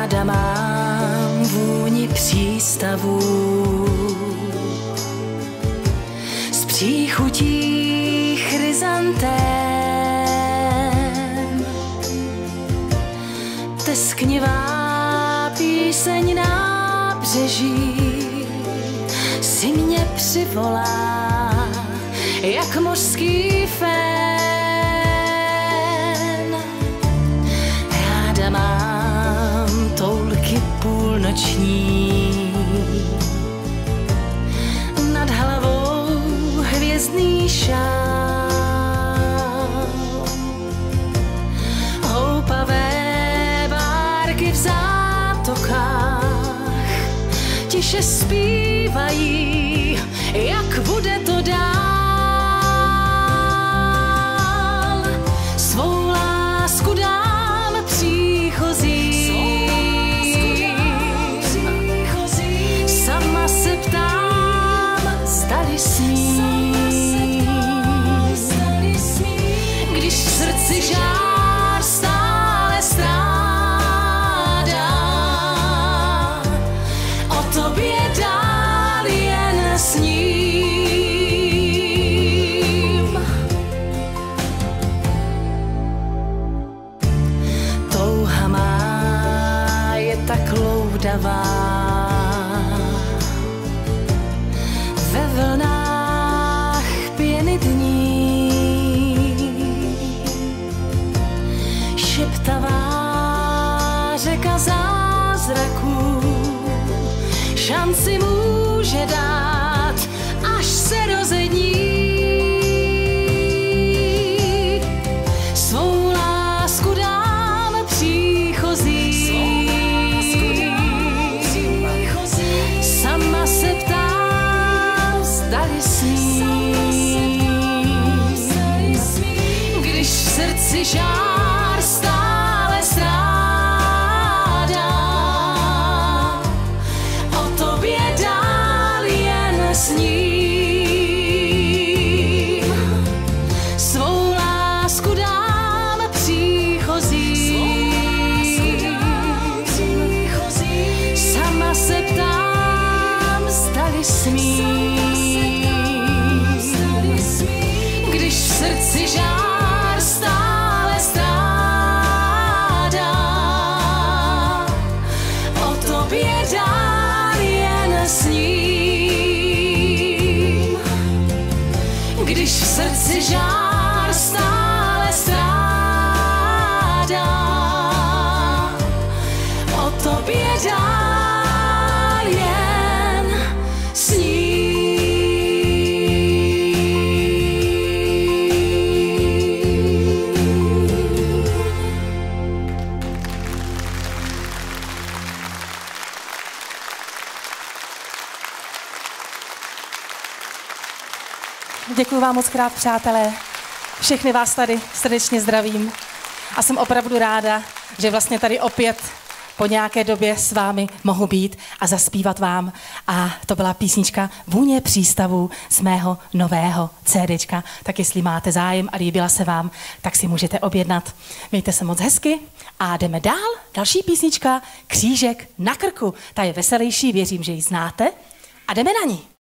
Ráda mám vůni přístavu s příchutí chryzantém. Tesknivá píseň nábřeží si mě přivolá jak mořský fén. Ráda mám toulky půlnoční, nad hlavou hvězdný šál, houpavé bárky v zátokách tiše zpívají, jak bude to dál. Svou lásku dám příchozí, sama se ptám, zdali smím, když v srdci žár stále strádá, o tobě dál jen sním. Touha má je tak loudavá, ve vlnách pěny dní, šeptavá řeka zázraků šanci může dát, až se rozední. Svou lásku dám příchozí, sama se ptám, zdali smím, když v srdci žár stále strádá, o tobě dál jen sním. Svou lásku dám příchozí, sama se ptám, zdali smím, když v srdci žár stále strádá, o tobě dál jen sním. Když v srdci žár stále strádá, o tobě dál jen sním. Děkuji vám moc krát, přátelé. Všechny vás tady srdečně zdravím. A jsem opravdu ráda, že vlastně tady opět po nějaké době s vámi mohu být a zaspívat vám. A to byla písnička Vůně přístavu z mého nového CDčka. Tak jestli máte zájem a líbila se vám, tak si můžete objednat. Mějte se moc hezky a jdeme dál. Další písnička Křížek na krku. Ta je veselější, věřím, že ji znáte. A jdeme na ní.